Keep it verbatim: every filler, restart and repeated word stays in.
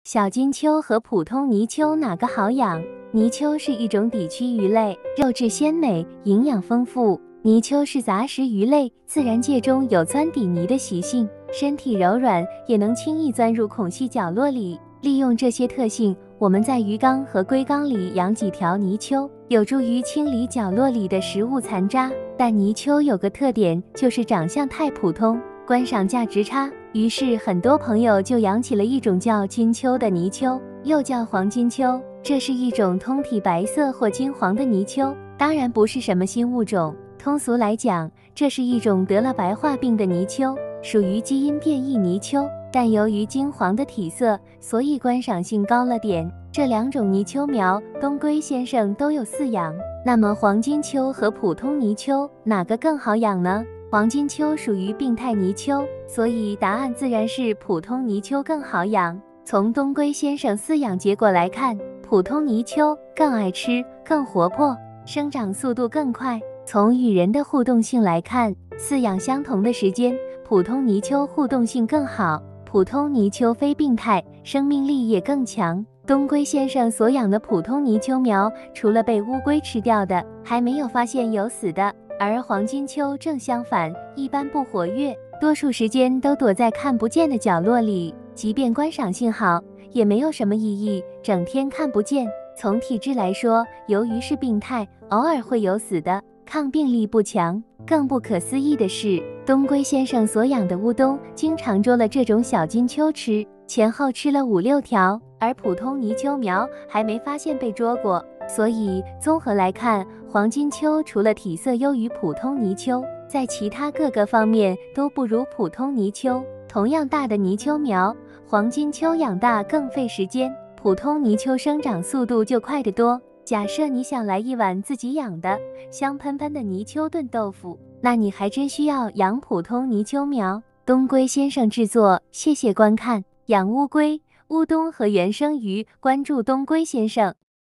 小金秋和普通泥鳅哪个好养？泥鳅是一种底栖鱼类，肉质鲜美，营养丰富。泥鳅是杂食鱼类，自然界中有钻底泥的习性，身体柔软，也能轻易钻入孔隙角落里。利用这些特性，我们在鱼缸和龟缸里养几条泥鳅，有助于清理角落里的食物残渣。但泥鳅有个特点，就是长相太普通，观赏价值差。于是很多朋友就养起了一种叫金鳅的泥鳅，又叫黄金鳅。这是一种通体白色或金黄的泥鳅，当然不是什么新物种。通俗来讲，这是一种得了白化病的泥鳅，属于基因变异泥鳅，但由于金黄的体色，所以观赏性高了点。这两种泥鳅苗，东龟先生都有饲养。那么黄金鳅和普通泥鳅哪个更好养呢？黄金鳅属于病态泥鳅，所以答案自然是普通泥鳅更好养。从东龟先生饲养结果来看，普通泥鳅更爱吃，更活泼，生长速度更快。从与人的互动性来看，饲养相同的时间，普通泥鳅互动性更好。普通泥鳅非病态，生命力也更强。东龟先生所养的普通泥鳅苗，除了被乌龟吃掉的，还没有发现有死的。而黄金鳅正相反，一般不活跃，多数时间都躲在看不见的角落里，即便观赏性好，也没有什么意义，整天看不见。从体质来说，由于是病态，偶尔会有死的，抗病力不强。更不可思议的是，东龟先生所养的乌冬经常捉了这种小金鳅吃，前后吃了五六条，而普通泥鳅苗还没发现被捉过。所以综合来看，黄金鳅除了体色优于普通泥鳅，在其他各个方面都不如普通泥鳅。同样大的泥鳅苗，黄金鳅养大更费时间，普通泥鳅生长速度就快得多。假设你想来一碗自己养的香喷喷的泥鳅炖豆腐，那你还真需要养普通泥鳅苗。东龟先生制作，谢谢观看。养乌龟、乌冬和原生鱼，关注东龟先生。